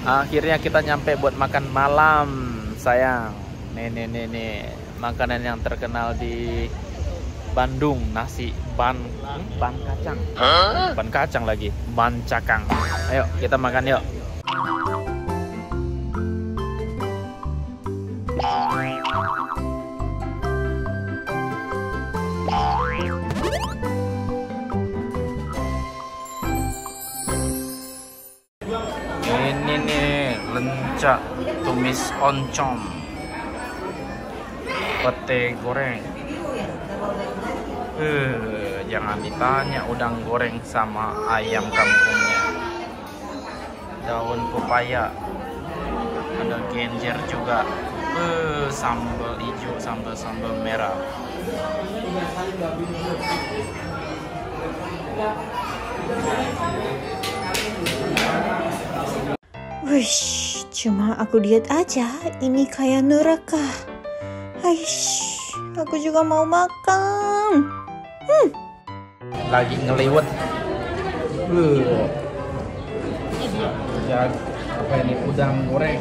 Akhirnya kita nyampe buat makan malam, sayang. Nih, makanan yang terkenal di Bandung, nasi ban kacang. Ban kacang lagi, ban cakang. Ayo kita makan yuk. Ini nih lencak tumis oncom, pete goreng. Jangan ditanya, udang goreng sama ayam kampungnya. Daun pepaya, ada genjer juga. Sambal hijau, sambal merah. Wish, cuma aku lihat aja ini kayak neraka. Aish, aku juga mau makan. Lagi ngeliwet. Apa ini, udang goreng,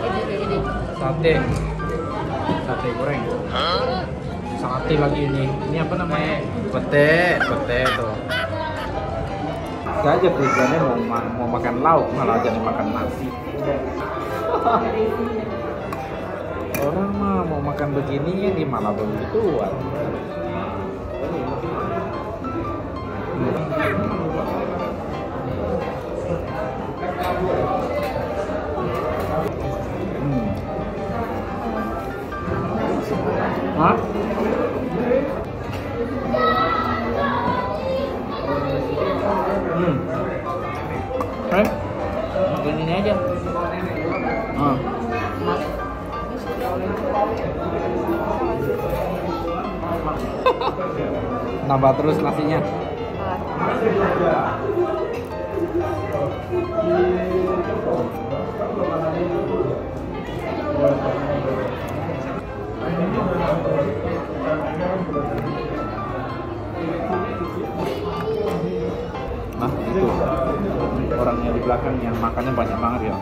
sate goreng, sate lagi ini apa namanya, pete tuh. Gak aja tujuannya mau makan lauk, malah jadi makan nasi. Orang mah mau makan begini ya di malah begituan. Hah? Makan ini aja. Nambah terus nasinya. Nah, itu orangnya di belakang yang makannya banyak banget ya.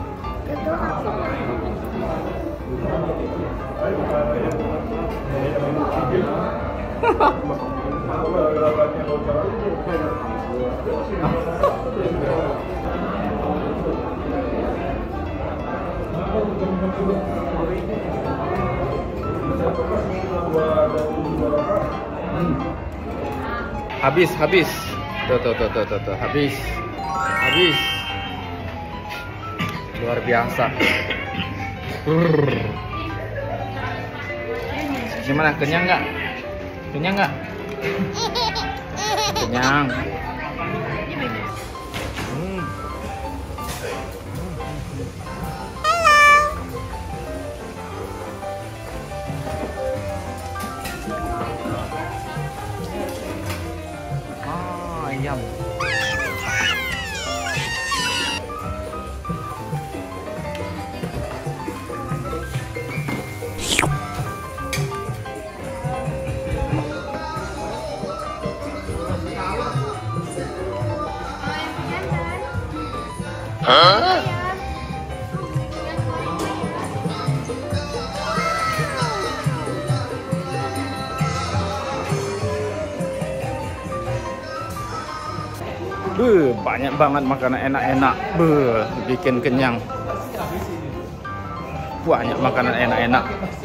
Habis. Tuh, habis. Luar biasa. Gimana, kenyang nggak? Kenyang. Ayam. Banyak banget makanan enak-enak. Bikin kenyang. Banyak makanan enak-enak.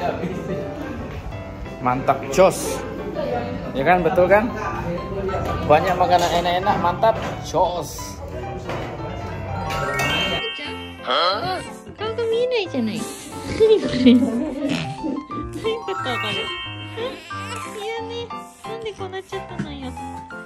Mantap, jos. Ya kan, betul kan? Banyak makanan enak-enak, mantap, jos. 顔が見えないじゃない。何これ。どういうことこれ。いやね、なんでこうなっちゃったのよ。